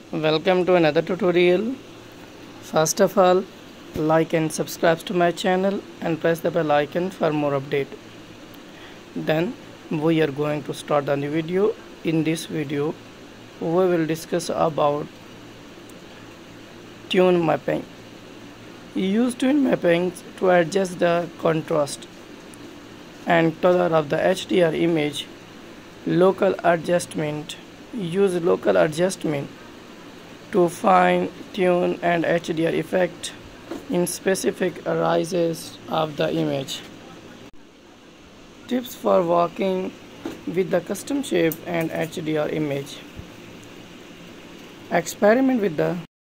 Welcome to another tutorial. First of all, like and subscribe to my channel and press the bell icon for more update. Then we are going to start the new video. In this video we will discuss about tune mapping. Use tune mapping to adjust the contrast and color of the HDR image. Local adjustment. Use local adjustment to fine tune and HDR effect in specific rises of the image. Tips for working with the custom shape and HDR image. Experiment with the